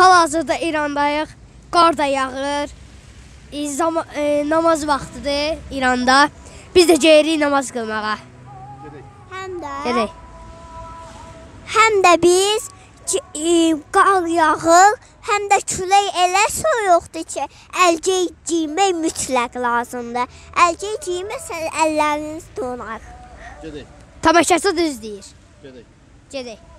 Hal-hazırda İrandayıq. Qar da yağır. Namaz vaxtıdır İranda. Biz də gedirik namaz qılmağa. Həm də biz qar yağır, həm də külək elə soyuqdur ki, əlcək giymək mütləq lazımdır. Əlcək giyməsən əlləriniz donar. Tamaşaçı düz deyir. Gedək. Gedək.